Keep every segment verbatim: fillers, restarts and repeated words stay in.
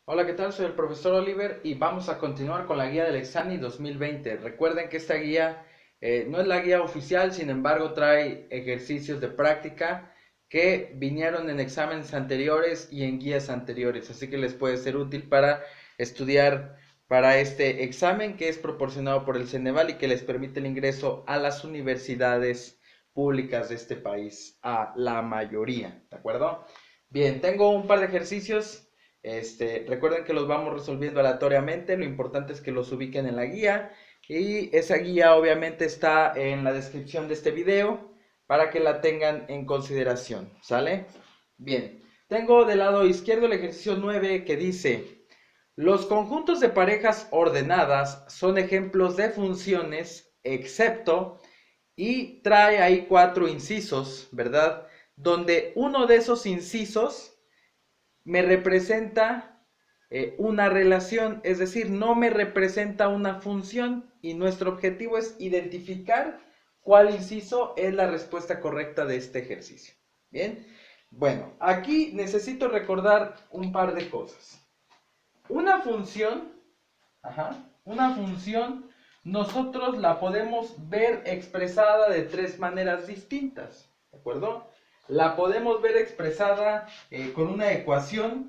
Hola, ¿qué tal? Soy el profesor Oliver y vamos a continuar con la guía del Exani dos mil veinte. Recuerden que esta guía eh, no es la guía oficial, sin embargo trae ejercicios de práctica que vinieron en exámenes anteriores y en guías anteriores, así que les puede ser útil para estudiar para este examen que es proporcionado por el Ceneval y que les permite el ingreso a las universidades públicas de este país, a la mayoría, ¿de acuerdo? Bien, tengo un par de ejercicios. Este, recuerden que los vamos resolviendo aleatoriamente, lo importante es que los ubiquen en la guía y esa guía obviamente está en la descripción de este video para que la tengan en consideración, ¿sale? Bien, tengo del lado izquierdo el ejercicio nueve que dice: los conjuntos de parejas ordenadas son ejemplos de funciones excepto, y trae ahí cuatro incisos, ¿verdad? Donde uno de esos incisos me representa eh, una relación, es decir, no me representa una función y nuestro objetivo es identificar cuál inciso es la respuesta correcta de este ejercicio. Bien, bueno, aquí necesito recordar un par de cosas. Una función, ajá, una función, nosotros la podemos ver expresada de tres maneras distintas, ¿de acuerdo? La podemos ver expresada eh, con una ecuación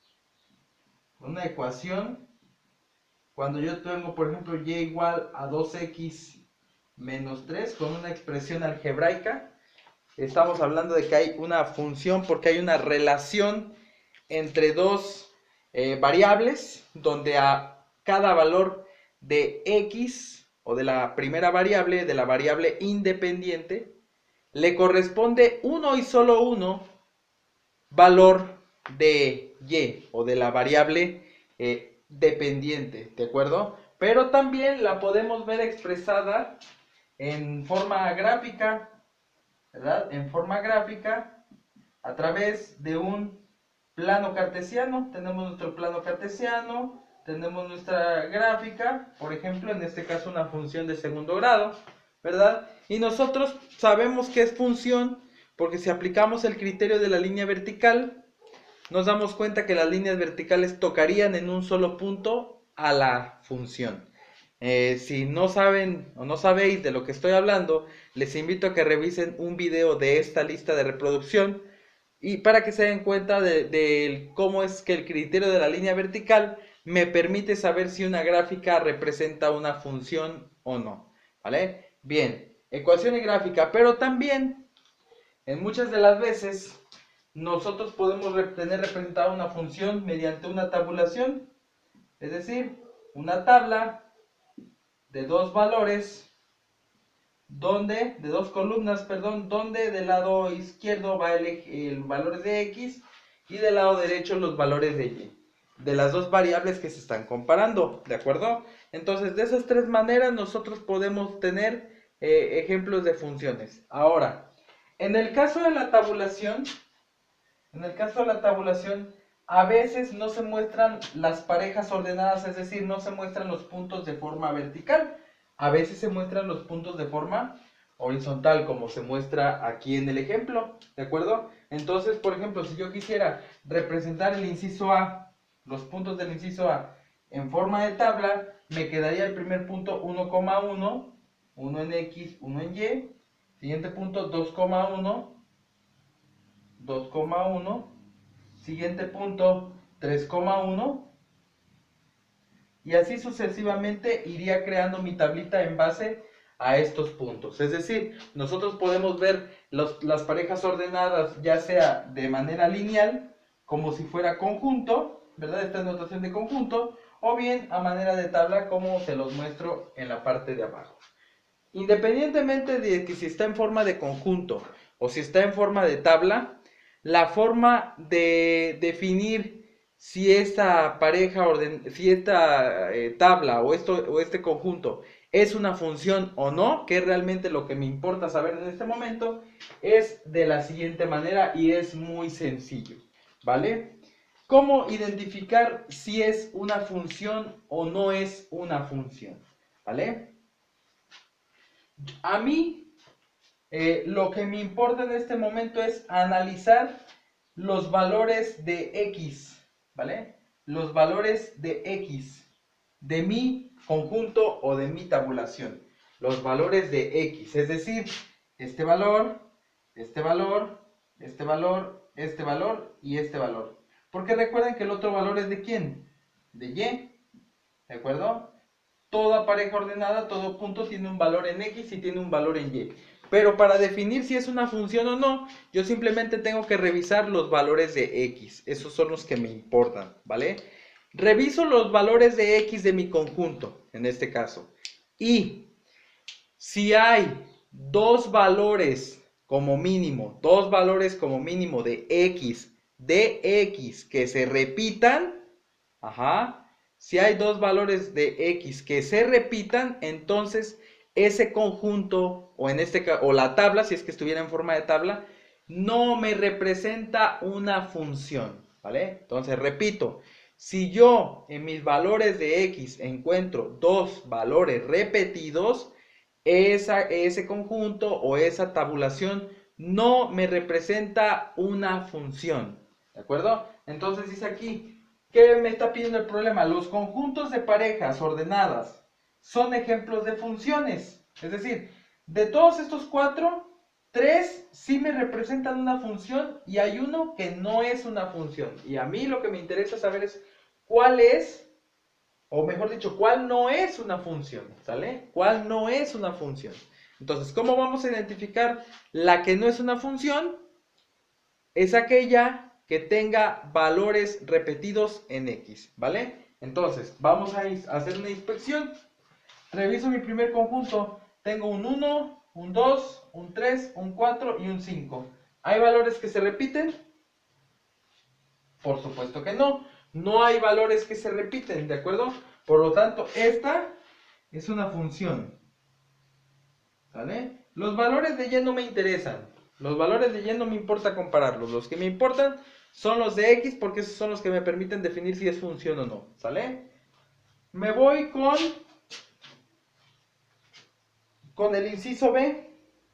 una ecuación, cuando yo tengo, por ejemplo, y igual a dos x menos tres con una expresión algebraica, estamos hablando de que hay una función porque hay una relación entre dos eh, variables, donde a cada valor de x, o de la primera variable, de la variable independiente, le corresponde uno y solo uno valor de y, o de la variable eh, dependiente, ¿de acuerdo? Pero también la podemos ver expresada en forma gráfica, ¿verdad? En forma gráfica a través de un plano cartesiano. Tenemos nuestro plano cartesiano, tenemos nuestra gráfica, por ejemplo, en este caso una función de segundo grado, ¿verdad? Y nosotros sabemos que es función porque si aplicamos el criterio de la línea vertical, nos damos cuenta que las líneas verticales tocarían en un solo punto a la función. Eh, si no saben o no sabéis de lo que estoy hablando, les invito a que revisen un video de esta lista de reproducción y para que se den cuenta de, de cómo es que el criterio de la línea vertical me permite saber si una gráfica representa una función o no. ¿Vale? Bien, ecuación y gráfica, pero también en muchas de las veces nosotros podemos tener representada una función mediante una tabulación, es decir, una tabla de dos valores, donde, de dos columnas, perdón, donde del lado izquierdo va el, el valor de x y del lado derecho los valores de y, de las dos variables que se están comparando, ¿de acuerdo? Entonces, de esas tres maneras nosotros podemos tener eh, ejemplos de funciones. Ahora, en el caso de la tabulación, en el caso de la tabulación, a veces no se muestran las parejas ordenadas, es decir, no se muestran los puntos de forma vertical. A veces se muestran los puntos de forma horizontal, como se muestra aquí en el ejemplo, ¿de acuerdo? Entonces, por ejemplo, si yo quisiera representar el inciso A, los puntos del inciso A, en forma de tabla, me quedaría el primer punto uno coma uno, uno en X, uno en Y, siguiente punto dos coma uno, dos coma uno, siguiente punto tres coma uno, y así sucesivamente iría creando mi tablita en base a estos puntos. Es decir, nosotros podemos ver los, las parejas ordenadas ya sea de manera lineal, como si fuera conjunto, ¿verdad? Esta es notación de conjunto, o bien a manera de tabla, como se los muestro en la parte de abajo. Independientemente de que si está en forma de conjunto o si está en forma de tabla, la forma de definir si esta pareja, orden, si esta eh, tabla o, esto, o este conjunto es una función o no, que es realmente lo que me importa saber en este momento, es de la siguiente manera y es muy sencillo, ¿vale? ¿Cómo identificar si es una función o no es una función? ¿Vale? A mí, eh, lo que me importa en este momento es analizar los valores de X, ¿vale? los valores de X de mi conjunto o de mi tabulación. Los valores de X, es decir, este valor, este valor, este valor, este valor y este valor. Porque recuerden que el otro valor es de ¿quién? De Y, ¿de acuerdo? Toda pareja ordenada, todo punto tiene un valor en X y tiene un valor en Y. Pero para definir si es una función o no, yo simplemente tengo que revisar los valores de X. Esos son los que me importan, ¿vale? Reviso los valores de X de mi conjunto, en este caso. Y si hay dos valores como mínimo, dos valores como mínimo de X, de X que se repitan, ajá, si hay dos valores de X que se repitan, entonces ese conjunto, o en este caso, o la tabla, si es que estuviera en forma de tabla, no me representa una función, ¿vale? Entonces, repito, si yo en mis valores de X encuentro dos valores repetidos, esa, ese conjunto o esa tabulación no me representa una función, ¿de acuerdo? Entonces dice aquí, ¿qué me está pidiendo el problema? Los conjuntos de parejas ordenadas son ejemplos de funciones. Es decir, de todos estos cuatro, tres sí me representan una función y hay uno que no es una función. Y a mí lo que me interesa saber es cuál es, o mejor dicho, cuál no es una función, ¿sale? ¿Cuál no es una función? Entonces, ¿cómo vamos a identificar la que no es una función? Es aquella que tenga valores repetidos en X, ¿vale? Entonces, vamos a hacer una inspección. Reviso mi primer conjunto. Tengo un uno, un dos, un tres, un cuatro y un cinco. ¿Hay valores que se repiten? Por supuesto que no. No hay valores que se repiten, ¿de acuerdo? Por lo tanto, esta es una función. ¿Vale? Los valores de Y no me interesan. Los valores de Y no me importa compararlos. Los que me importan son los de X porque esos son los que me permiten definir si es función o no. ¿Sale? Me voy con, con el inciso B.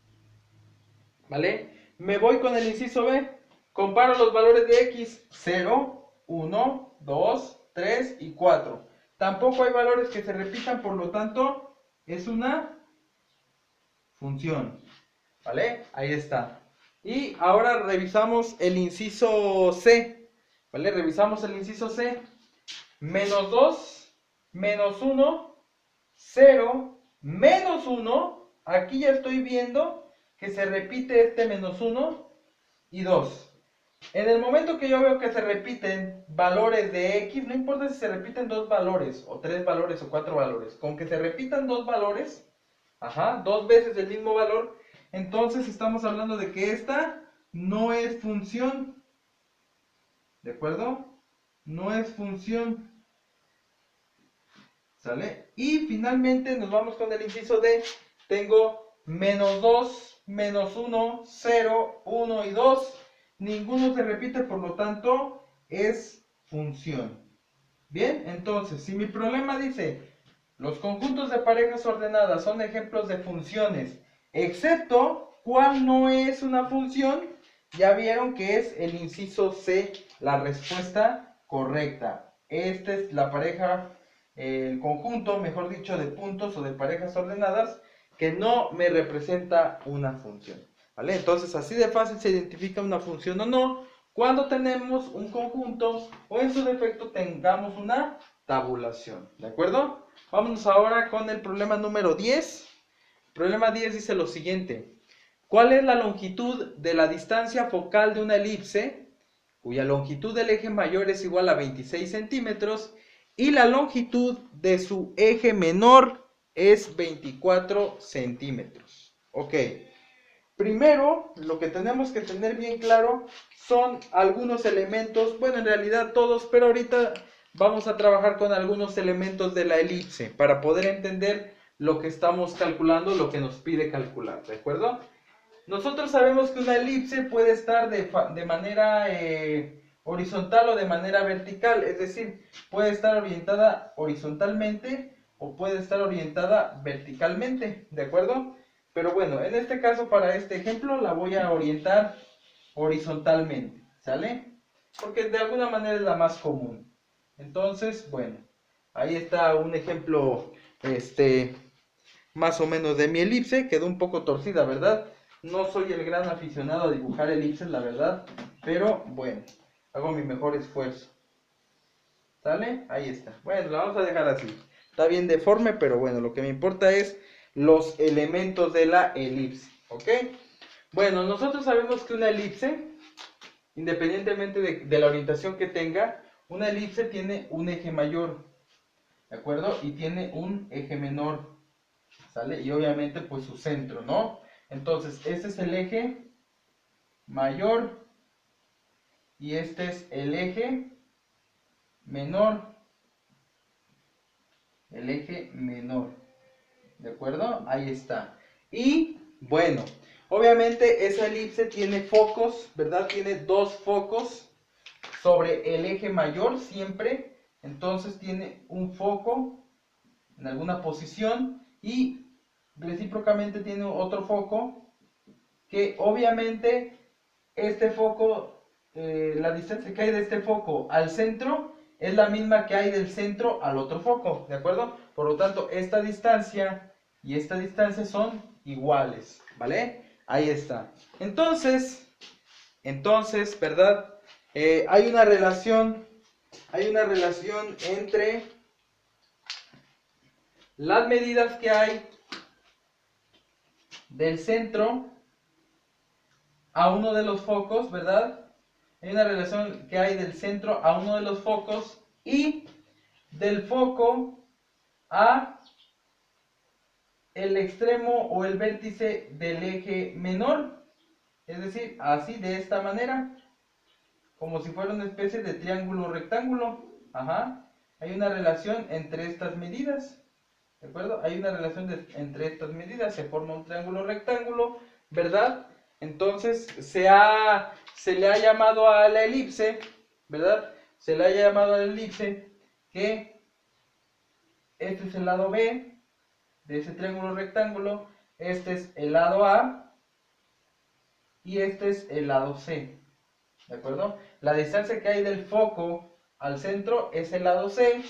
¿Vale? Me voy con el inciso B. Comparo los valores de X. cero, uno, dos, tres y cuatro. Tampoco hay valores que se repitan, por lo tanto, es una función. ¿Vale? Ahí está. Y ahora revisamos el inciso C. ¿Vale? Revisamos el inciso C. Menos dos, menos uno, cero, menos uno. Aquí ya estoy viendo que se repite este menos uno y dos. En el momento que yo veo que se repiten valores de X, no importa si se repiten dos valores, o tres valores, o cuatro valores. Con que se repitan dos valores, ajá, dos veces el mismo valor, entonces estamos hablando de que esta no es función. ¿De acuerdo? No es función. ¿Sale? Y finalmente nos vamos con el inciso D. Tengo menos dos, menos uno, cero, uno y dos. Ninguno se repite, por lo tanto, es función. Bien, entonces, si mi problema dice, los conjuntos de parejas ordenadas son ejemplos de funciones, excepto, ¿cuál no es una función? Ya vieron que es el inciso C, la respuesta correcta. Esta es la pareja, el conjunto, mejor dicho, de puntos o de parejas ordenadas que no me representa una función. ¿Vale? Entonces, así de fácil se identifica una función o no cuando tenemos un conjunto o en su defecto tengamos una tabulación. ¿De acuerdo? Vámonos ahora con el problema número diez. El problema diez dice lo siguiente. ¿Cuál es la longitud de la distancia focal de una elipse cuya longitud del eje mayor es igual a veintiséis centímetros y la longitud de su eje menor es veinticuatro centímetros? Ok. Primero, lo que tenemos que tener bien claro son algunos elementos, bueno, en realidad todos, pero ahorita vamos a trabajar con algunos elementos de la elipse para poder entender lo que estamos calculando, lo que nos pide calcular, ¿de acuerdo? Nosotros sabemos que una elipse puede estar de, de manera eh, horizontal o de manera vertical, es decir, puede estar orientada horizontalmente o puede estar orientada verticalmente, ¿de acuerdo? Pero bueno, en este caso, para este ejemplo, la voy a orientar horizontalmente, ¿sale? Porque de alguna manera es la más común. Entonces, bueno, ahí está un ejemplo, este, más o menos de mi elipse. Quedó un poco torcida, ¿verdad? No soy el gran aficionado a dibujar elipses, la verdad, pero bueno, hago mi mejor esfuerzo. ¿Sale? Ahí está. Bueno, la vamos a dejar así. Está bien deforme, pero bueno, lo que me importa es los elementos de la elipse, ¿ok? Bueno, nosotros sabemos que una elipse, independientemente de, de la orientación que tenga, una elipse tiene un eje mayor, ¿de acuerdo? Y tiene un eje menor, ¿sale? Y obviamente pues su centro, ¿no? Entonces, este es el eje mayor y este es el eje menor. El eje menor, ¿de acuerdo? Ahí está. Y bueno, obviamente esa elipse tiene focos, ¿verdad? Tiene dos focos sobre el eje mayor siempre. Entonces tiene un foco en alguna posición y recíprocamente tiene otro foco que obviamente este foco, eh, la distancia que hay de este foco al centro es la misma que hay del centro al otro foco, ¿de acuerdo? Por lo tanto, esta distancia y esta distancia son iguales, ¿vale? Ahí está. Entonces, entonces, ¿verdad? Eh, hay una relación, hay una relación entre las medidas que hay del centro a uno de los focos, ¿verdad? Hay una relación que hay del centro a uno de los focos y del foco a el extremo o el vértice del eje menor. Es decir, así de esta manera, como si fuera una especie de triángulo rectángulo. Ajá. Hay una relación entre estas medidas. ¿De acuerdo? Hay una relación de, entre estas medidas. Se forma un triángulo rectángulo, ¿verdad? Entonces se, ha, se le ha llamado a la elipse, ¿verdad? Se le ha llamado a la elipse que este es el lado B de ese triángulo rectángulo, este es el lado A y este es el lado C, ¿de acuerdo? La distancia que hay del foco al centro es el lado C,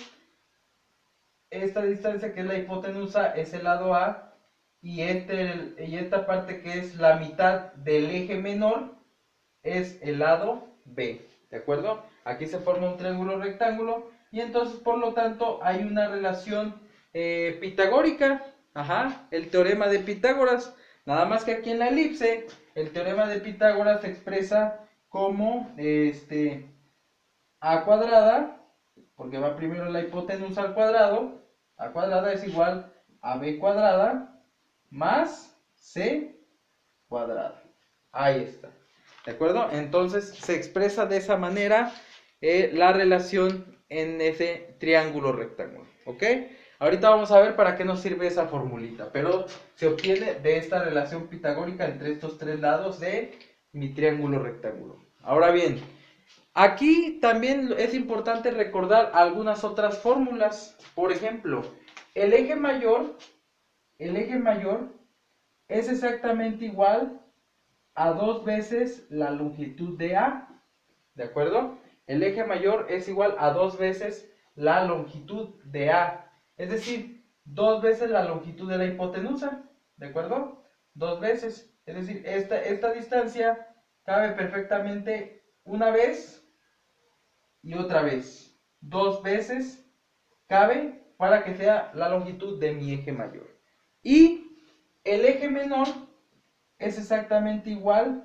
esta distancia que es la hipotenusa es el lado A, y, este, y esta parte que es la mitad del eje menor es el lado B, ¿de acuerdo? Aquí se forma un triángulo rectángulo y entonces por lo tanto hay una relación eh, pitagórica, ajá, el teorema de Pitágoras, nada más que aquí en la elipse el teorema de Pitágoras se expresa como este, a cuadrada, porque va primero la hipotenusa al cuadrado, a cuadrada es igual a b cuadrada más c cuadrada. Ahí está. ¿De acuerdo? Entonces se expresa de esa manera eh, la relación en ese triángulo rectángulo. ¿Ok? Ahorita vamos a ver para qué nos sirve esa formulita, pero se obtiene de esta relación pitagórica entre estos tres lados de mi triángulo rectángulo. Ahora bien, aquí también es importante recordar algunas otras fórmulas. Por ejemplo, el eje mayor, el eje mayor es exactamente igual a dos veces la longitud de A, ¿de acuerdo? El eje mayor es igual a dos veces la longitud de A, es decir, dos veces la longitud de la hipotenusa, ¿de acuerdo? Dos veces, es decir, esta, esta distancia cabe perfectamente una vez y otra vez, dos veces cabe para que sea la longitud de mi eje mayor. Y el eje menor es exactamente igual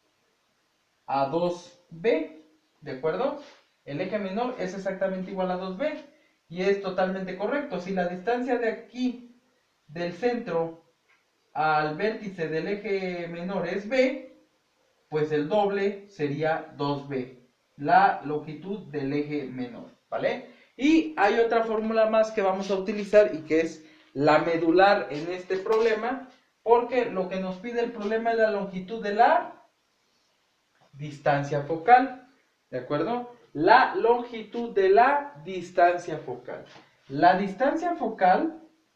a dos b, ¿de acuerdo? El eje menor es exactamente igual a dos b y es totalmente correcto. Si la distancia de aquí, del centro al vértice del eje menor es b, pues el doble sería dos b, la longitud del eje menor, ¿vale? Y hay otra fórmula más que vamos a utilizar y que es la medular en este problema, porque lo que nos pide el problema es la longitud de la distancia focal, ¿de acuerdo? La longitud de la distancia focal. La distancia focal,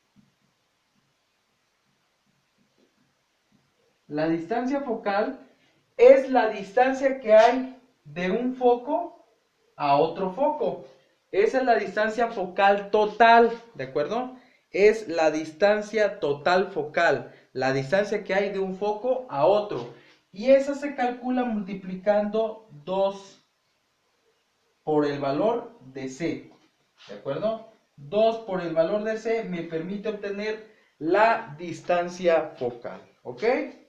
la distancia focal es la distancia que hay de un foco a otro foco. Esa es la distancia focal total, ¿de acuerdo? Es la distancia total focal, la distancia que hay de un foco a otro. Y esa se calcula multiplicando dos por el valor de C, ¿de acuerdo? dos por el valor de C me permite obtener la distancia focal, ¿ok?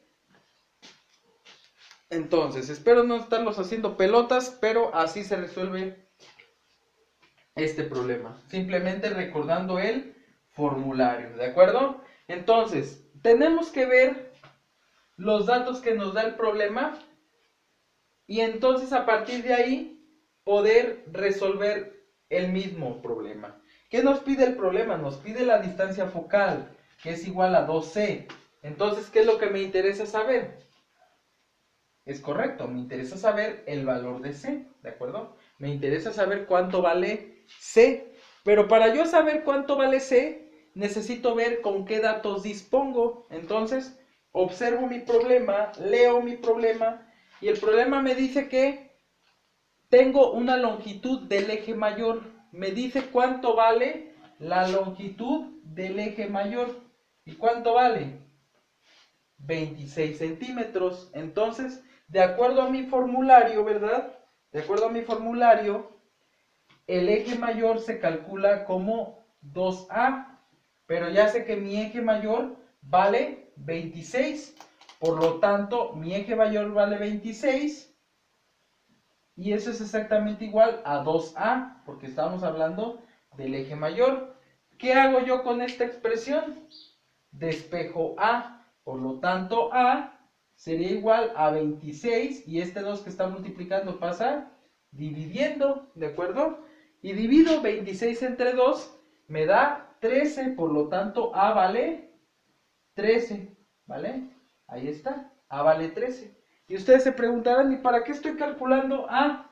Entonces, espero no estarlos haciendo pelotas, pero así se resuelve este problema. Simplemente recordando el formulario, ¿de acuerdo? Entonces, tenemos que ver los datos que nos da el problema y entonces a partir de ahí poder resolver el mismo problema. ¿Qué nos pide el problema? Nos pide la distancia focal, que es igual a dos C. Entonces, ¿qué es lo que me interesa saber? Es correcto, me interesa saber el valor de C, ¿de acuerdo? Me interesa saber cuánto vale C, pero para yo saber cuánto vale C, necesito ver con qué datos dispongo. Entonces, observo mi problema, leo mi problema, y el problema me dice que tengo una longitud del eje mayor. Me dice cuánto vale la longitud del eje mayor. ¿Y cuánto vale? veintiséis centímetros. Entonces, de acuerdo a mi formulario, ¿verdad? De acuerdo a mi formulario, el eje mayor se calcula como dos A, pero ya sé que mi eje mayor vale veintiséis, por lo tanto, mi eje mayor vale veintiséis, y eso es exactamente igual a dos A, porque estamos hablando del eje mayor. ¿Qué hago yo con esta expresión? Despejo A. Por lo tanto, A sería igual a veintiséis y este dos que está multiplicando pasa dividiendo, ¿de acuerdo? Y divido veintiséis entre dos, me da trece, por lo tanto, A vale trece, ¿vale? Ahí está, A vale trece. Y ustedes se preguntarán, ¿y para qué estoy calculando A?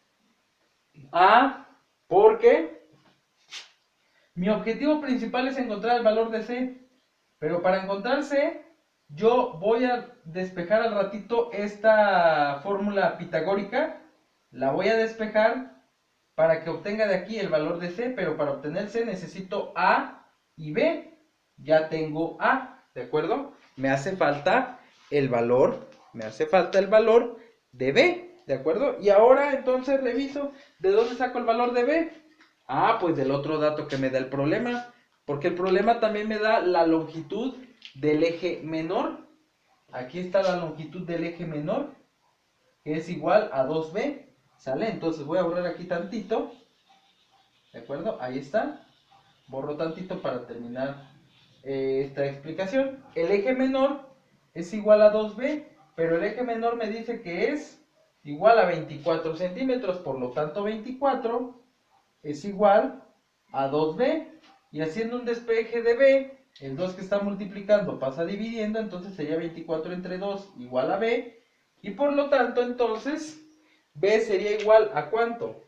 A, porque mi objetivo principal es encontrar el valor de C, pero para encontrar C, yo voy a despejar al ratito esta fórmula pitagórica, la voy a despejar para que obtenga de aquí el valor de C, pero para obtener C necesito A y B. Ya tengo A, ¿de acuerdo? Me hace falta el valor, me hace falta el valor de B, ¿de acuerdo? Y ahora entonces reviso, ¿de dónde saco el valor de B? Ah, pues del otro dato que me da el problema, porque el problema también me da la longitud del eje menor. Aquí está la longitud del eje menor, que es igual a dos B, ¿sale? Entonces voy a borrar aquí tantito, ¿de acuerdo? Ahí está, borro tantito para terminar eh, esta explicación. El eje menor es igual a dos B, pero el eje menor me dice que es igual a veinticuatro centímetros, por lo tanto veinticuatro es igual a dos B, y haciendo un despeje de B, el dos que está multiplicando pasa dividiendo, entonces sería veinticuatro entre dos igual a B, y por lo tanto entonces B sería igual a ¿cuánto?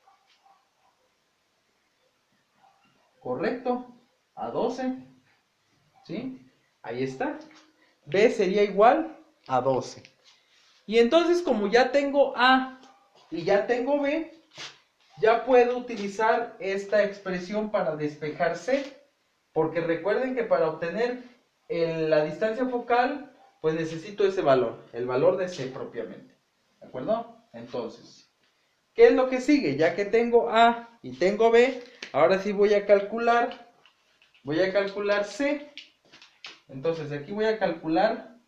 Correcto, a doce, ¿sí? Ahí está, B sería igual a doce. Y entonces como ya tengo A y ya tengo B, ya puedo utilizar esta expresión para despejar C, porque recuerden que para obtener el, la distancia focal, pues necesito ese valor, el valor de C propiamente, ¿de acuerdo? Entonces, ¿qué es lo que sigue? Ya que tengo A y tengo B, ahora sí voy a calcular, voy a calcular C. Entonces aquí voy a calcular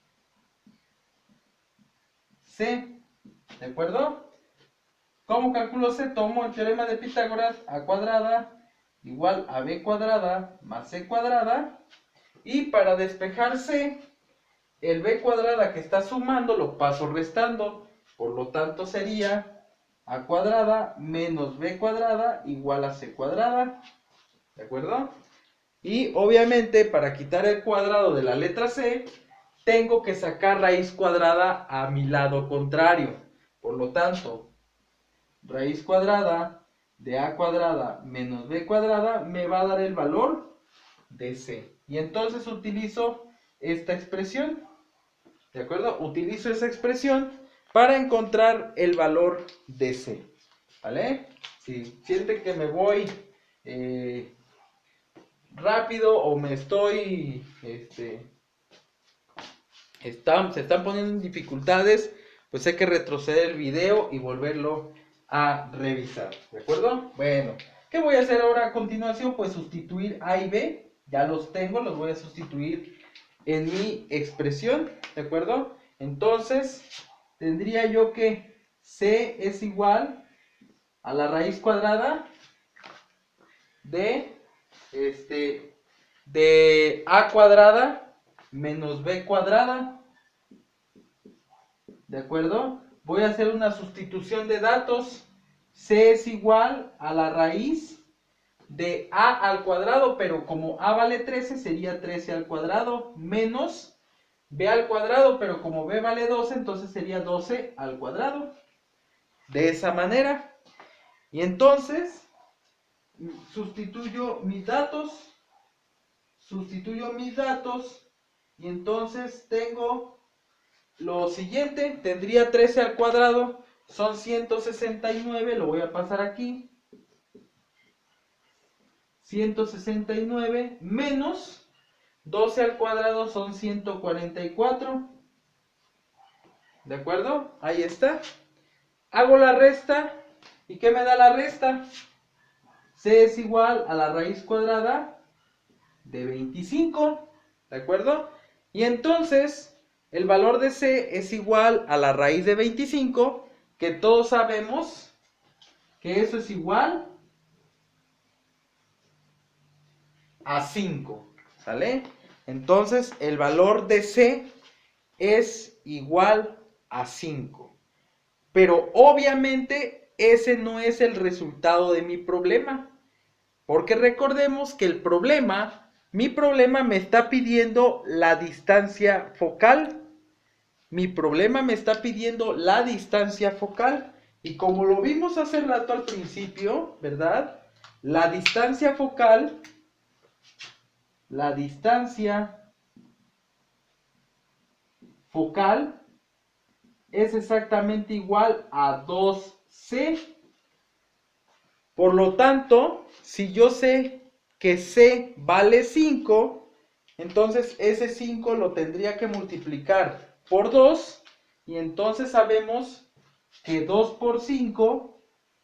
C, ¿de acuerdo? ¿Cómo calculo C? Tomo el teorema de Pitágoras, A cuadrada igual a B cuadrada más C cuadrada. Y para despejar C, el B cuadrada que está sumando lo paso restando. Por lo tanto sería A cuadrada menos B cuadrada igual a C cuadrada. ¿De acuerdo? Y obviamente para quitar el cuadrado de la letra C, tengo que sacar raíz cuadrada a mi lado contrario. Por lo tanto, raíz cuadrada de A cuadrada menos B cuadrada me va a dar el valor de C. Y entonces utilizo esta expresión, ¿de acuerdo? Utilizo esa expresión para encontrar el valor de C, ¿vale? si sienten que me voy eh, rápido o me estoy, este, están, se están poniendo en dificultades, pues hay que retroceder el video y volverlo a revisar, ¿de acuerdo? Bueno, ¿qué voy a hacer ahora a continuación? Pues sustituir A y B, ya los tengo, los voy a sustituir en mi expresión, ¿de acuerdo? Entonces, tendría yo que C es igual a la raíz cuadrada de, este, de A cuadrada menos B cuadrada, ¿de acuerdo? Voy a hacer una sustitución de datos. C es igual a la raíz de A al cuadrado, pero como A vale trece, sería trece al cuadrado, menos B al cuadrado, pero como B vale doce, entonces sería doce al cuadrado. De esa manera. Y entonces, sustituyo mis datos, sustituyo mis datos, y entonces tengo lo siguiente, tendría trece al cuadrado, son ciento sesenta y nueve, lo voy a pasar aquí, ciento sesenta y nueve menos doce al cuadrado son ciento cuarenta y cuatro, ¿de acuerdo? Ahí está. Hago la resta, ¿y qué me da la resta? C es igual a la raíz cuadrada de veinticinco, ¿de acuerdo? Y entonces, el valor de C es igual a la raíz de veinticinco, que todos sabemos que eso es igual a cinco, ¿sale? Entonces, el valor de C es igual a cinco. Pero obviamente ese no es el resultado de mi problema. Porque recordemos que el problema, mi problema me está pidiendo la distancia focal. Mi problema me está pidiendo la distancia focal. Y como lo vimos hace rato al principio, ¿verdad? La distancia focal, la distancia focal es exactamente igual a dos C. Por lo tanto, si yo sé que C vale cinco, entonces ese cinco lo tendría que multiplicar por dos, y entonces sabemos que dos por cinco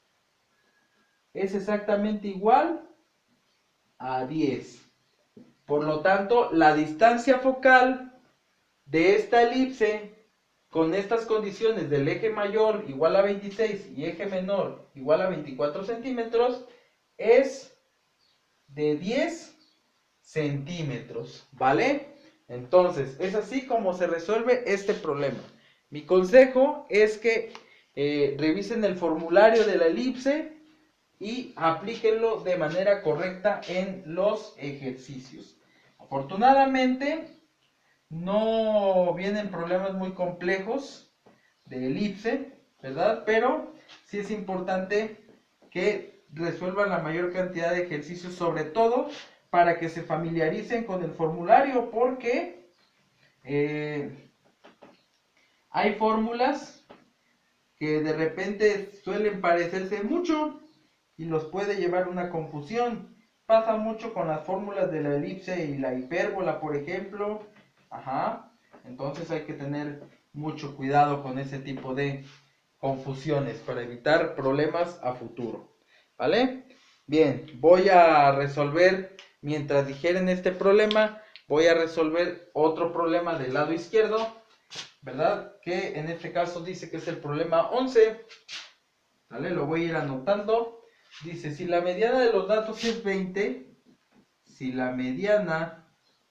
es exactamente igual a diez. Por lo tanto, la distancia focal de esta elipse con estas condiciones del eje mayor igual a veintiséis y eje menor igual a veinticuatro centímetros es de diez centímetros, ¿vale? Entonces, es así como se resuelve este problema. Mi consejo es que eh, revisen el formulario de la elipse y aplíquenlo de manera correcta en los ejercicios. Afortunadamente, no vienen problemas muy complejos de elipse, ¿verdad? Pero sí es importante que resuelvan la mayor cantidad de ejercicios, sobre todo para que se familiaricen con el formulario, porque eh, hay fórmulas que de repente suelen parecerse mucho y los puede llevar una confusión. Pasa mucho con las fórmulas de la elipse y la hipérbola, por ejemplo. Ajá. Entonces hay que tener mucho cuidado con ese tipo de confusiones para evitar problemas a futuro. ¿Vale? Bien, voy a resolver, mientras digieren este problema, voy a resolver otro problema del lado izquierdo, ¿verdad? Que en este caso dice que es el problema once. ¿Vale? Lo voy a ir anotando. Dice, si la mediana de los datos es veinte, si la mediana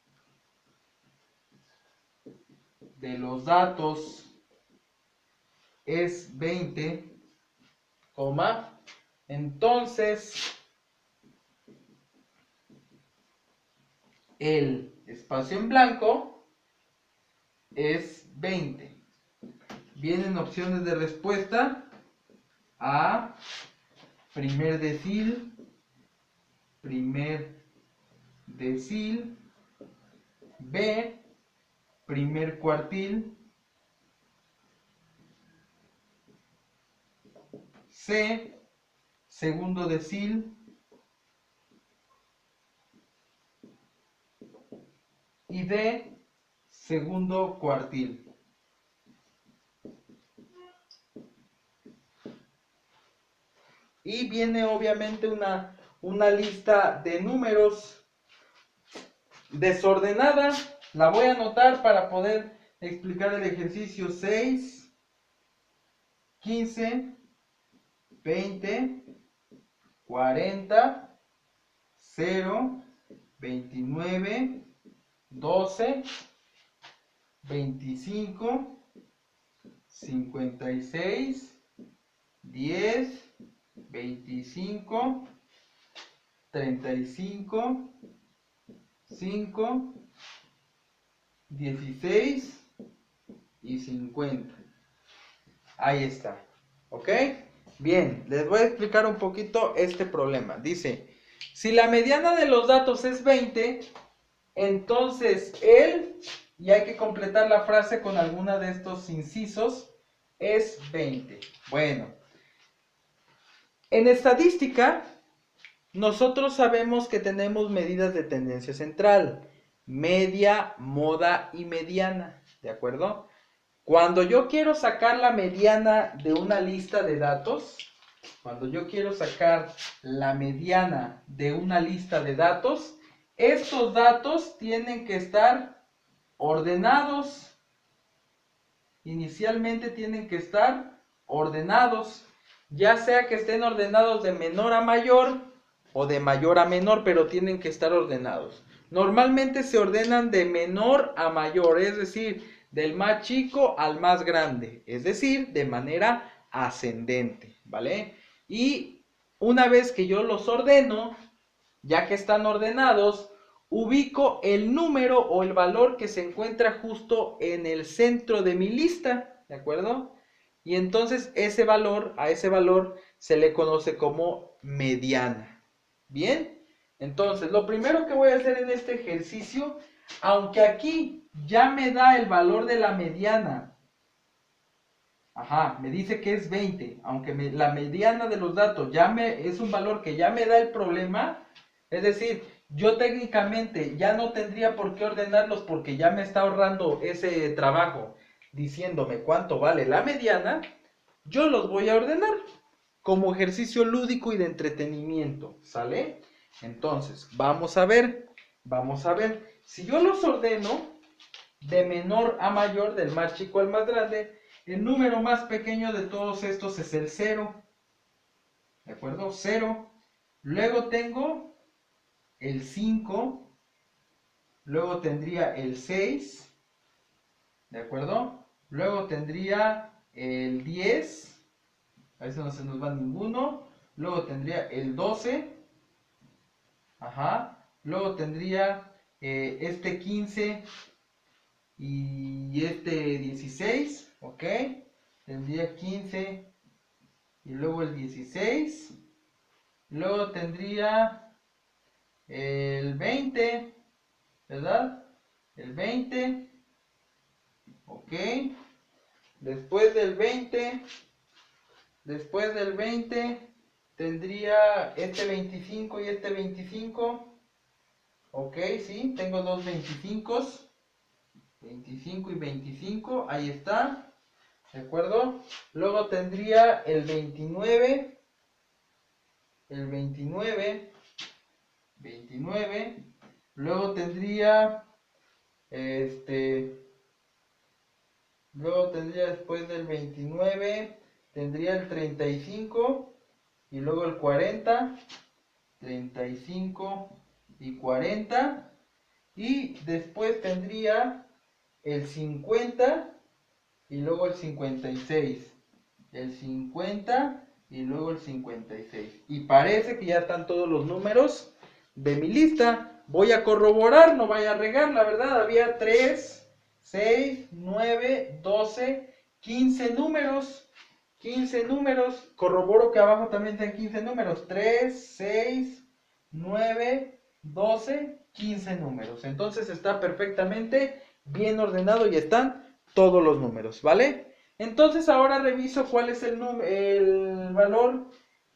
de los datos es veinte, coma, entonces el espacio en blanco es veinte. Vienen opciones de respuesta: A, primer decil, primer decil, B, primer cuartil, C, segundo decil y D, segundo cuartil. Y viene obviamente una, una lista de números desordenada. La voy a anotar para poder explicar el ejercicio. Seis, quince, veinte, cuarenta, cero, veintinueve, doce, veinticinco, cincuenta y seis, diez, veinticinco, treinta y cinco, cinco, dieciséis y cincuenta. Ahí está. ¿Ok? Bien, les voy a explicar un poquito este problema. Dice, si la mediana de los datos es veinte, entonces él, y hay que completar la frase con alguna de estos incisos, es veinte. Bueno, en estadística, nosotros sabemos que tenemos medidas de tendencia central, media, moda y mediana, ¿de acuerdo? Cuando yo quiero sacar la mediana de una lista de datos, cuando yo quiero sacar la mediana de una lista de datos, estos datos tienen que estar ordenados. Inicialmente tienen que estar ordenados, ya sea que estén ordenados de menor a mayor o de mayor a menor, pero tienen que estar ordenados. Normalmente se ordenan de menor a mayor, es decir, del más chico al más grande, es decir, de manera ascendente, ¿vale? Y una vez que yo los ordeno, ya que están ordenados, ubico el número o el valor que se encuentra justo en el centro de mi lista, ¿de acuerdo? Y entonces ese valor, a ese valor se le conoce como mediana. ¿Bien? Entonces, lo primero que voy a hacer en este ejercicio, aunque aquí ya me da el valor de la mediana, ajá, me dice que es veinte, aunque me, la mediana de los datos ya me, es un valor que ya me da el problema, es decir, yo técnicamente ya no tendría por qué ordenarlos porque ya me está ahorrando ese trabajo diciéndome cuánto vale la mediana, yo los voy a ordenar como ejercicio lúdico y de entretenimiento, ¿sale? Entonces, vamos a ver, vamos a ver, si yo los ordeno de menor a mayor, del más chico al más grande, el número más pequeño de todos estos es el cero, ¿de acuerdo? cero, luego tengo el cinco, luego tendría el seis, ¿de acuerdo? Luego tendría el diez, a veces no se nos va ninguno, luego tendría el doce, ajá, luego tendría eh, este quince y este dieciséis, ok, tendría quince y luego el dieciséis, luego tendría el veinte, ¿verdad? El veinte, ok, después del veinte, después del veinte tendría este veinticinco y este veinticinco, ok, sí, tengo dos veinticinco, veinticinco y veinticinco, ahí está, ¿de acuerdo? Luego tendría el veintinueve, el veintinueve, veintinueve, luego tendría este, luego tendría después del veintinueve, tendría el treinta y cinco y luego el cuarenta, treinta y cinco y cuarenta, y después tendría el cincuenta y luego el cincuenta y seis, el cincuenta y luego el cincuenta y seis. Y parece que ya están todos los números de mi lista. Voy a corroborar, no vaya a regar, la verdad, había tres, seis, nueve, doce, quince números. quince números. Corroboro que abajo también sean quince números. tres, seis, nueve, doce, quince números. Entonces está perfectamente bien ordenado y están todos los números, ¿vale? Entonces ahora reviso cuál es el, el valor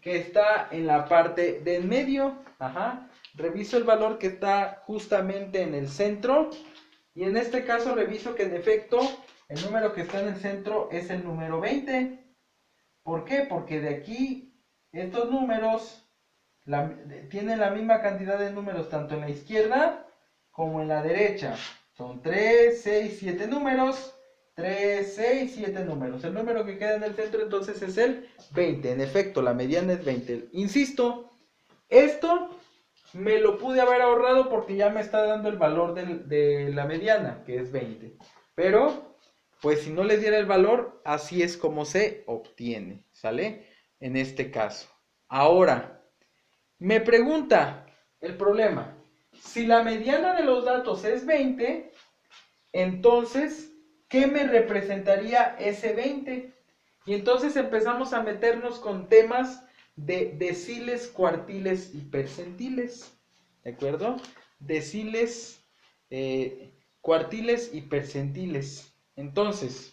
que está en la parte de en medio. Ajá. Reviso el valor que está justamente en el centro. Y en este caso reviso que en efecto el número que está en el centro es el número veinte. ¿Por qué? Porque de aquí estos números la, tienen la misma cantidad de números tanto en la izquierda como en la derecha. Son tres, seis, siete números. tres, seis, siete números. El número que queda en el centro entonces es el veinte. En efecto, la mediana es veinte. Insisto, esto me lo pude haber ahorrado porque ya me está dando el valor de, de la mediana, que es veinte. Pero, pues si no les diera el valor, así es como se obtiene, ¿sale? En este caso. Ahora, me pregunta el problema. Si la mediana de los datos es veinte, entonces, ¿qué me representaría ese veinte? Y entonces empezamos a meternos con temas de deciles, cuartiles y percentiles. ¿De acuerdo? Deciles, eh, cuartiles y percentiles. Entonces,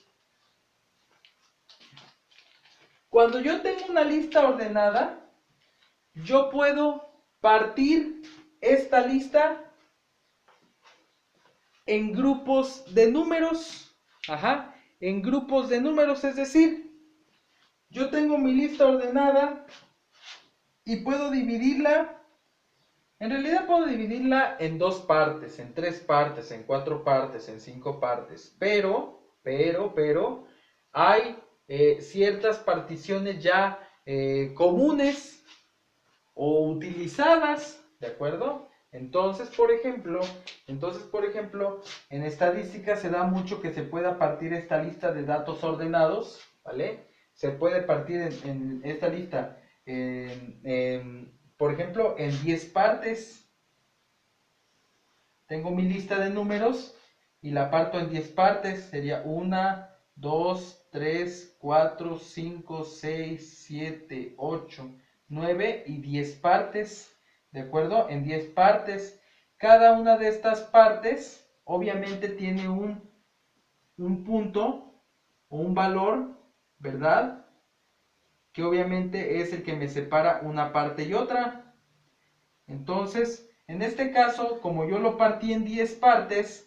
cuando yo tengo una lista ordenada, yo puedo partir esta lista en grupos de números. Ajá, en grupos de números, es decir, yo tengo mi lista ordenada y puedo dividirla. En realidad puedo dividirla en dos partes, en tres partes, en cuatro partes, en cinco partes. Pero, pero, pero, hay eh, ciertas particiones ya eh, comunes o utilizadas, ¿de acuerdo? Entonces, por ejemplo, entonces, por ejemplo, en estadística se da mucho que se pueda partir esta lista de datos ordenados, ¿vale? Se puede partir en, en esta lista, en, en, por ejemplo, en diez partes. Tengo mi lista de números y la parto en diez partes. Sería uno, dos, tres, cuatro, cinco, seis, siete, ocho, nueve y diez partes. ¿De acuerdo? En diez partes. Cada una de estas partes obviamente tiene un, un punto o un valor, ¿verdad? Que obviamente es el que me separa una parte y otra. Entonces, en este caso, como yo lo partí en diez partes,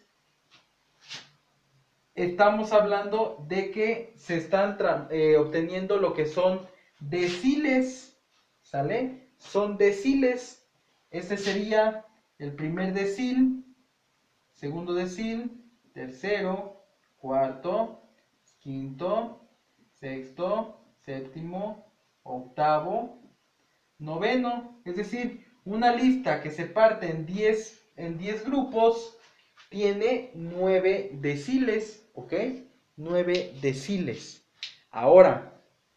estamos hablando de que se están eh, obteniendo lo que son deciles, ¿sale? Son deciles. Este sería el primer decil, segundo decil, tercero, cuarto, quinto, sexto, séptimo, octavo, noveno. Es decir, una lista que se parte en diez, en diez grupos tiene nueve deciles, ¿ok? nueve deciles. Ahora,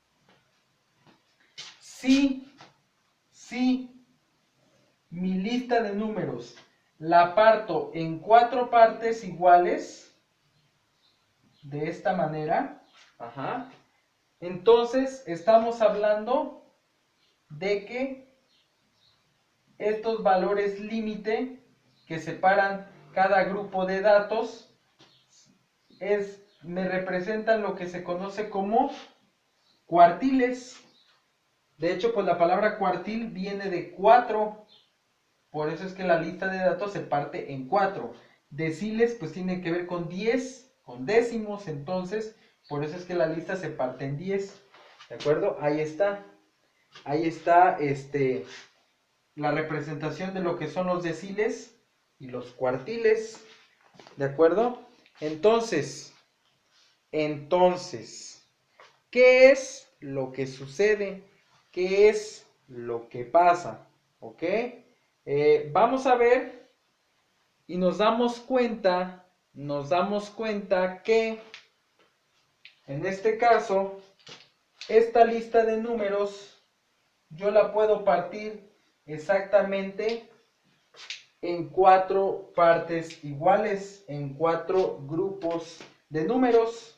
si, si mi lista de números la parto en cuatro partes iguales, de esta manera, ajá, entonces estamos hablando de que estos valores límite que separan cada grupo de datos es, me representan lo que se conoce como cuartiles. De hecho, pues la palabra cuartil viene de cuatro. Por eso es que la lista de datos se parte en cuatro. Deciles pues tiene que ver con diez, con décimos. Entonces, por eso es que la lista se parte en diez. ¿De acuerdo? Ahí está. Ahí está este, la representación de lo que son los deciles y los cuartiles. ¿De acuerdo? Entonces, entonces, ¿qué es lo que sucede? ¿Qué es lo que pasa? ¿Ok? Eh, vamos a ver y nos damos cuenta, nos damos cuenta que en este caso, esta lista de números yo la puedo partir exactamente en cuatro partes iguales, en cuatro grupos de números.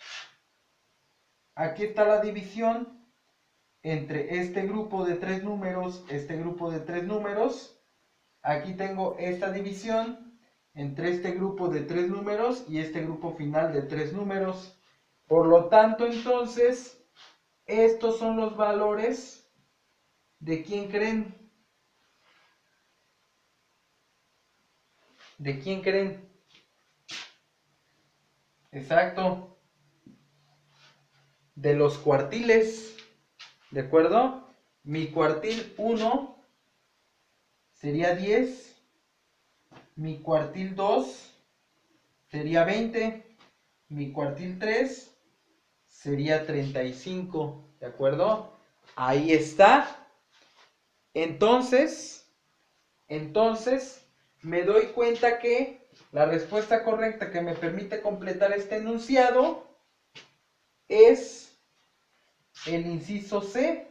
Aquí está la división entre este grupo de tres números, este grupo de tres números. Aquí tengo esta división entre este grupo de tres números y este grupo final de tres números. Por lo tanto, entonces, estos son los valores ¿De quién creen? ¿De quién creen? Exacto. De los cuartiles. ¿De acuerdo? Mi cuartil uno sería diez. Mi cuartil dos sería veinte. Mi cuartil tres sería treinta y cinco. ¿De acuerdo? Ahí está. Entonces, entonces, me doy cuenta que la respuesta correcta que me permite completar este enunciado es el inciso C.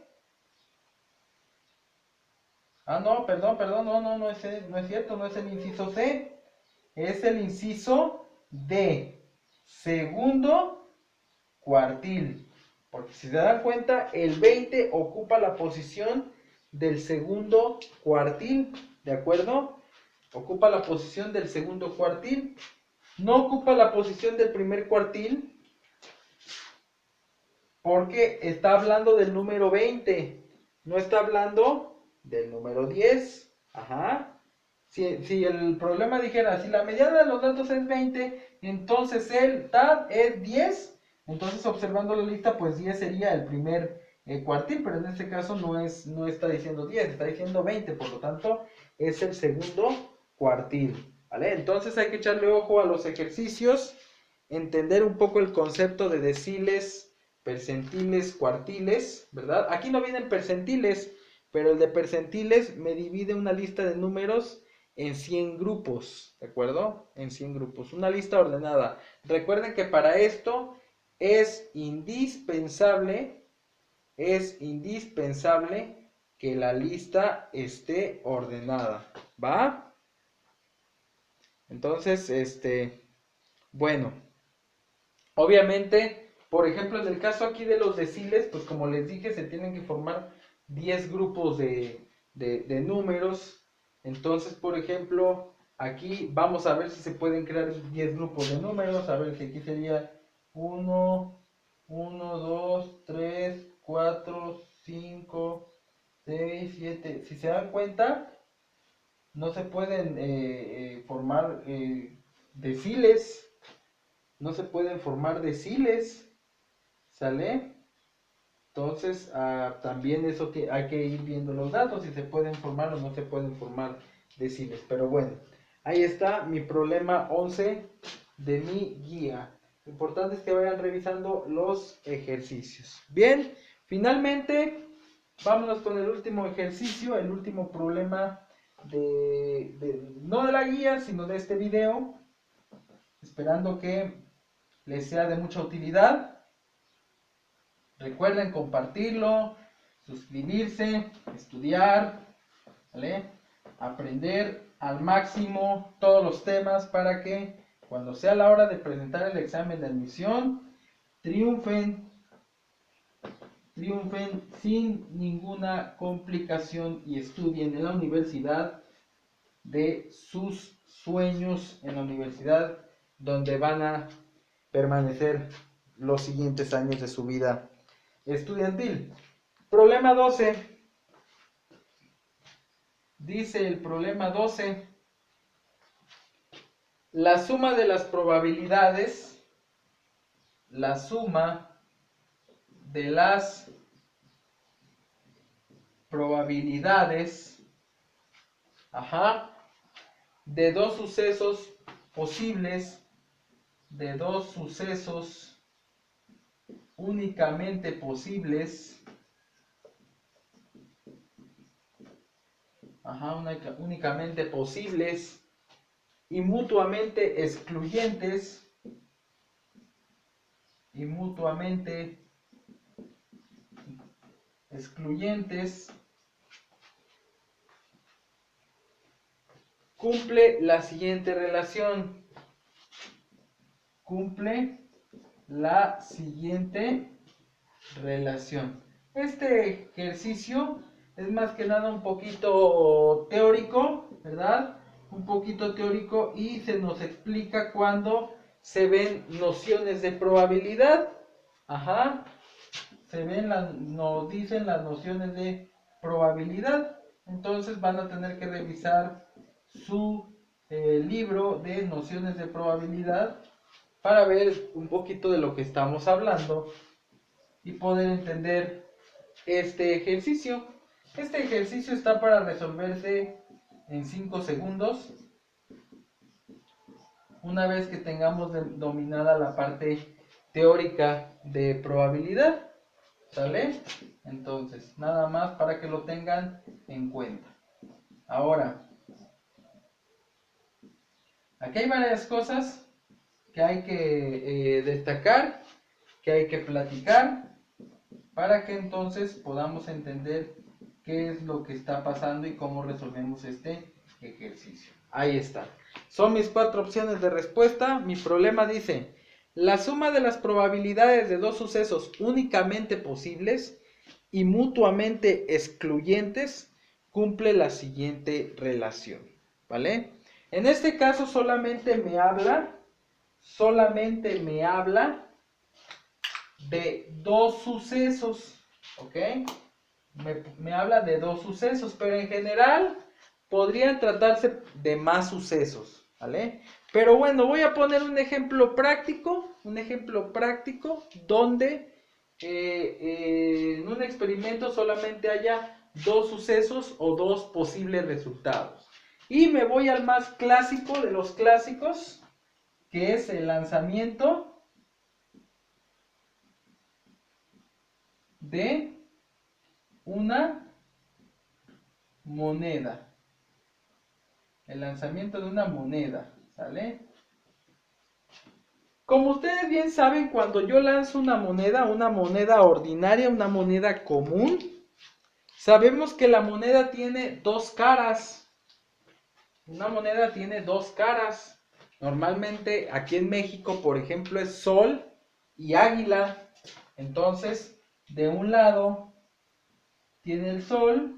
Ah, no, perdón, perdón, no, no, no es, no es cierto, no es el inciso C. Es el inciso D, segundo cuartil. Porque si se dan cuenta, el veinte ocupa la posición del segundo cuartil, ¿de acuerdo? Ocupa la posición del segundo cuartil. No ocupa la posición del primer cuartil porque está hablando del número veinte. No está hablando del número diez. Ajá. Si, si el problema dijera, si la mediana de los datos es veinte, entonces el T A D es diez. Entonces, observando la lista, pues diez sería el primer eh, cuartil, pero en este caso no, es, no está diciendo diez, está diciendo veinte, por lo tanto, es el segundo cuartil, ¿vale? Entonces hay que echarle ojo a los ejercicios, entender un poco el concepto de deciles, percentiles, cuartiles, ¿verdad? Aquí no vienen percentiles, pero el de percentiles me divide una lista de números en cien grupos, ¿de acuerdo? En cien grupos, una lista ordenada. Recuerden que para esto es indispensable, es indispensable que la lista esté ordenada, ¿va? Entonces, este, bueno, obviamente, por ejemplo, en el caso aquí de los deciles, pues como les dije, se tienen que formar diez grupos de, de, de números. Entonces, por ejemplo, aquí vamos a ver si se pueden crear diez grupos de números. A ver si aquí sería uno, uno, dos, tres, cuatro, cinco, seis, siete. Si se dan cuenta, no se pueden eh, eh, formar eh, deciles. No se pueden formar deciles. ¿Sale? Entonces, ah, también eso hay que ir viendo los datos, si se pueden formar o no se pueden formar deciles. Pero bueno, ahí está mi problema once de mi guía. Lo importante es que vayan revisando los ejercicios. Bien, finalmente, vámonos con el último ejercicio, el último problema de, de no de la guía, sino de este video. Esperando que les sea de mucha utilidad. Recuerden compartirlo, suscribirse, estudiar, ¿vale? Aprender al máximo todos los temas para que cuando sea la hora de presentar el examen de admisión, triunfen, triunfen sin ninguna complicación y estudien en la universidad de sus sueños, en la universidad donde van a permanecer los siguientes años de su vida estudiantil. Problema doce. Dice el problema doce. La suma de las probabilidades, la suma de las probabilidades, ajá, de dos sucesos posibles, de dos sucesos únicamente posibles, ajá, únicamente posibles y mutuamente excluyentes, y mutuamente excluyentes, cumple la siguiente relación, cumple la siguiente relación. Este ejercicio es más que nada un poquito teórico, ¿verdad? Un poquito teórico y se nos explica cuando se ven nociones de probabilidad. Ajá. Se ven las, nos dicen las nociones de probabilidad. Entonces van a tener que revisar su eh, libro de nociones de probabilidad para ver un poquito de lo que estamos hablando y poder entender este ejercicio. Este ejercicio está para resolverse en cinco segundos. Una vez que tengamos dominada la parte teórica de probabilidad, ¿sale? Entonces, nada más para que lo tengan en cuenta. Ahora, aquí hay varias cosas que hay que eh, destacar, que hay que platicar, para que entonces podamos entender qué es lo que está pasando y cómo resolvemos este ejercicio. Ahí está. Son mis cuatro opciones de respuesta. Mi problema dice: la suma de las probabilidades de dos sucesos únicamente posibles y mutuamente excluyentes cumple la siguiente relación, ¿vale? En este caso solamente me habla, solamente me habla de dos sucesos, ¿ok? Me, me habla de dos sucesos, pero en general podrían tratarse de más sucesos, ¿vale? Pero bueno, voy a poner un ejemplo práctico, un ejemplo práctico donde eh, eh, en un experimento solamente haya dos sucesos o dos posibles resultados. Y me voy al más clásico de los clásicos, que es el lanzamiento de una moneda. El lanzamiento de una moneda, ¿sale? Como ustedes bien saben, cuando yo lanzo una moneda, una moneda ordinaria, una moneda común, sabemos que la moneda tiene dos caras. Una moneda tiene dos caras. Normalmente aquí en México, por ejemplo, es sol y águila. Entonces, de un lado tiene el sol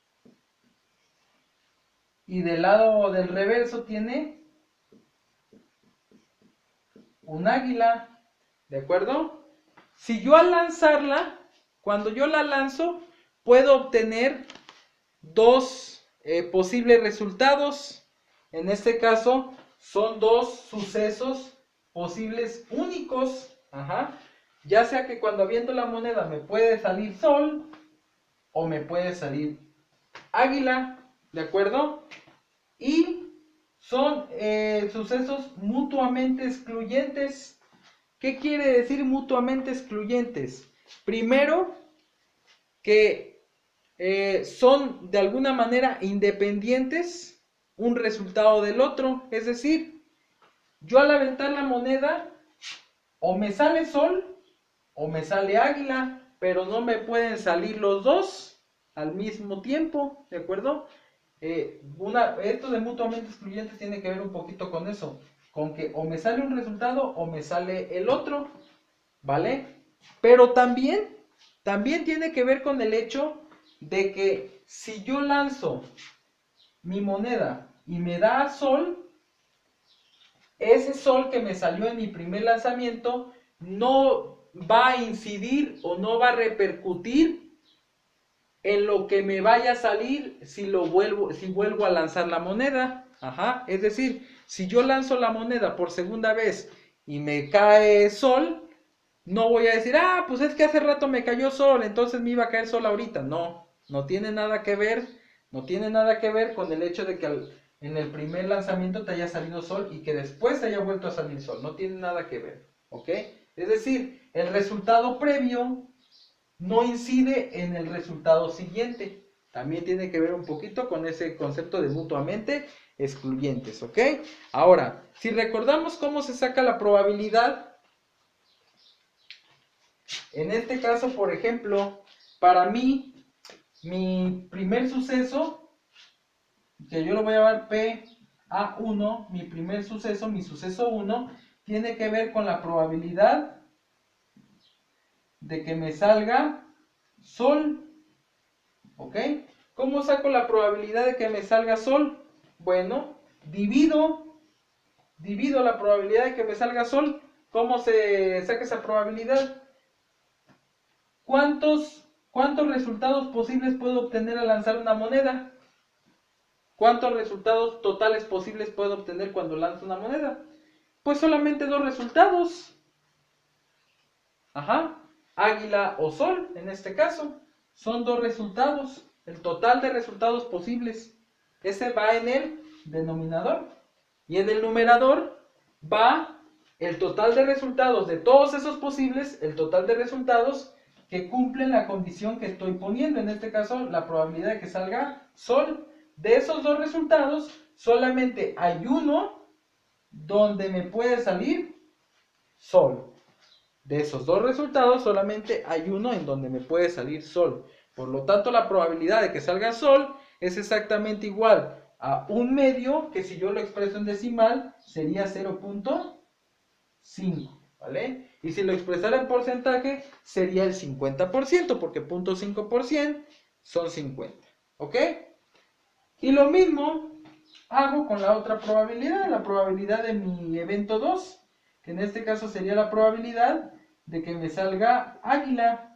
y del lado del reverso tiene un águila, ¿de acuerdo? Si yo al lanzarla, cuando yo la lanzo, puedo obtener dos eh, posibles resultados. En este caso, son dos sucesos posibles únicos. Ajá. Ya sea que cuando aviento la moneda me puede salir sol o me puede salir águila, ¿de acuerdo? Y son eh, sucesos mutuamente excluyentes. ¿Qué quiere decir mutuamente excluyentes? Primero, que eh, son de alguna manera independientes un resultado del otro. Es decir, yo al aventar la moneda, o me sale sol o me sale águila, pero no me pueden salir los dos al mismo tiempo, ¿de acuerdo? Eh, una, esto de mutuamente excluyentes tiene que ver un poquito con eso, con que o me sale un resultado o me sale el otro, ¿vale? Pero también, también tiene que ver con el hecho de que si yo lanzo mi moneda y me da sol, ese sol que me salió en mi primer lanzamiento no va a incidir o no va a repercutir en lo que me vaya a salir si lo vuelvo, si vuelvo a lanzar la moneda. Ajá. Es decir, si yo lanzo la moneda por segunda vez y me cae sol, no voy a decir, ah, pues es que hace rato me cayó sol, entonces me iba a caer sol ahorita. No, no tiene nada que ver, no tiene nada que ver con el hecho de que al, en el primer lanzamiento te haya salido sol y que después te haya vuelto a salir sol. No tiene nada que ver, ¿ok? Es decir, el resultado previo no incide en el resultado siguiente. También tiene que ver un poquito con ese concepto de mutuamente excluyentes, ¿ok? Ahora, si recordamos cómo se saca la probabilidad, en este caso, por ejemplo, para mí, mi primer suceso, que yo lo voy a llamar P A uno, mi primer suceso, mi suceso uno, tiene que ver con la probabilidad de que me salga sol, ¿ok? ¿Cómo saco la probabilidad de que me salga sol? Bueno, divido, divido la probabilidad de que me salga sol. ¿Cómo se saca esa probabilidad? ¿Cuántos ¿cuántos resultados posibles puedo obtener al lanzar una moneda? ¿Cuántos resultados totales posibles puedo obtener cuando lanzo una moneda? Pues solamente dos resultados. Ajá. Águila o sol, en este caso, son dos resultados. El total de resultados posibles. Ese va en el denominador. Y en el numerador va el total de resultados de todos esos posibles, el total de resultados que cumplen la condición que estoy poniendo. En este caso, la probabilidad de que salga sol. De esos dos resultados, solamente hay uno donde me puede salir sol. De esos dos resultados, solamente hay uno en donde me puede salir sol. Por lo tanto, la probabilidad de que salga sol es exactamente igual a un medio, que si yo lo expreso en decimal, sería cero punto cinco, ¿vale? Y si lo expresara en porcentaje, sería el cincuenta por ciento, porque cero punto cinco por ciento son cincuenta, ¿ok? Y lo mismo hago con la otra probabilidad, la probabilidad de mi evento dos, que en este caso sería la probabilidad de que me salga águila.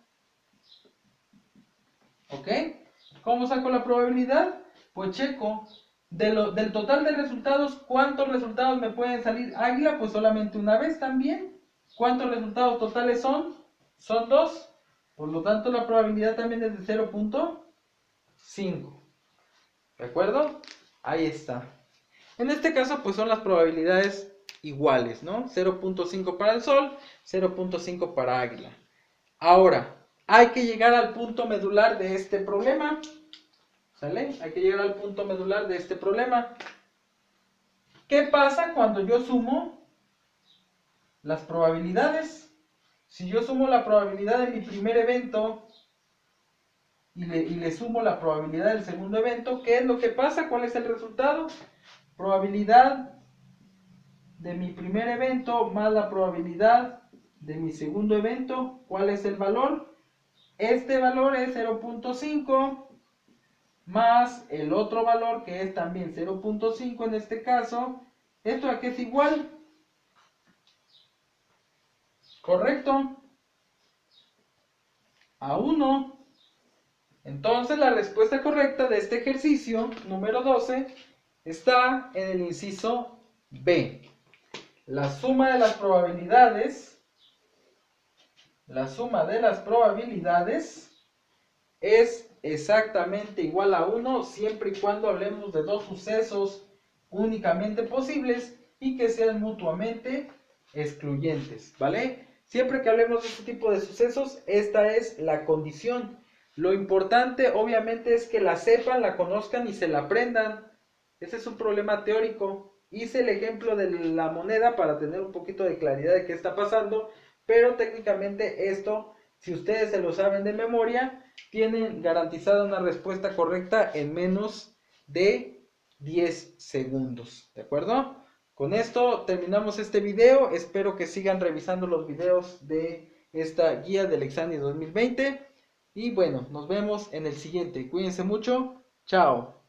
¿Ok? ¿Cómo saco la probabilidad? Pues checo, de lo, del total de resultados, ¿cuántos resultados me pueden salir águila? Pues solamente una vez también. ¿Cuántos resultados totales son? Son dos. Por lo tanto, la probabilidad también es de cero punto cinco. ¿De acuerdo? Ahí está. En este caso, pues son las probabilidades iguales, ¿no? cero punto cinco para el sol, cero punto cinco para águila. Ahora, hay que llegar al punto medular de este problema. ¿Sale? Hay que llegar al punto medular de este problema. ¿Qué pasa cuando yo sumo las probabilidades? Si yo sumo la probabilidad de mi primer evento y le, y le sumo la probabilidad del segundo evento, ¿qué es lo que pasa? ¿Cuál es el resultado? Probabilidad de mi primer evento más la probabilidad de mi segundo evento. ¿Cuál es el valor? Este valor es cero punto cinco más el otro valor que es también cero punto cinco en este caso. ¿Esto a qué es igual? ¿Correcto? A uno. Entonces la respuesta correcta de este ejercicio número doce está en el inciso B. La suma de las probabilidades, la suma de las probabilidades es exactamente igual a uno siempre y cuando hablemos de dos sucesos únicamente posibles y que sean mutuamente excluyentes, ¿vale? Siempre que hablemos de este tipo de sucesos, esta es la condición. Lo importante, obviamente, es que la sepan, la conozcan y se la aprendan. Ese es un problema teórico. Hice el ejemplo de la moneda para tener un poquito de claridad de qué está pasando, pero técnicamente esto, si ustedes se lo saben de memoria, tienen garantizada una respuesta correcta en menos de diez segundos, ¿de acuerdo? Con esto terminamos este video. Espero que sigan revisando los videos de esta guía del Exani dos mil veinte. Y bueno, nos vemos en el siguiente. Cuídense mucho. Chao.